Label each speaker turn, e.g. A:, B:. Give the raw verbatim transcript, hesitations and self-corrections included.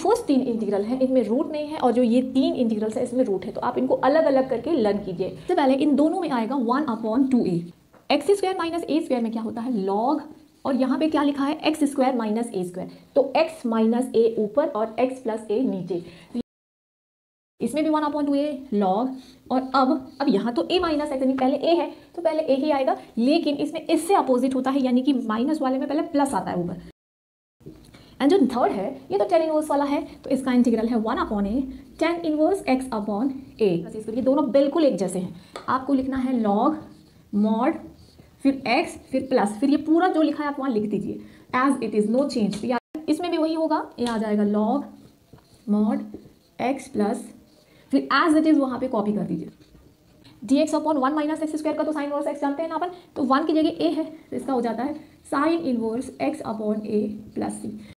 A: First तीन integral है इनमें रूट नहीं है और जो ये तीन इंटीग्रल्स है इसमें रूट है, तो आप इनको अलग अलग करके लर्न कीजिए। सबसे पहले इन दोनों में आएगा one upon two a. X square minus a square में क्या होता है लॉग, और यहाँ पे क्या लिखा है x square minus a square, तो एक्स माइनस ए ऊपर और एक्स प्लस ए नीचे, इसमें भी one upon two a log. और अब अब यहाँ तो a माइनस एक्स यानी पहले a है तो पहले a ही आएगा, लेकिन इसमें इससे अपोजिट होता है यानी कि माइनस वाले में पहले प्लस आता है ऊपर। एंड जो थर्ड है ये तो टेन इनवर्स वाला है, तो इसका इंटीग्रल है one upon a tan inverse x upon a. ये दोनों बिल्कुल एक जैसे हैं, आपको लिखना है लॉग मॉड फिर x फिर प्लस, फिर ये पूरा जो लिखा है आप वहाँ लिख दीजिए as it is, no change. इसमें भी वही होगा, ये आ जाएगा लॉग मॉड x प्लस फिर एज इट इज़ वहाँ पे कॉपी कर दीजिए। D x upon one minus x square का तो साइन इनवर्स एक्स जानते हैं ना अपन, तो वन की जगह ए है तो इसका हो जाता है sine inverse x upon a plus C.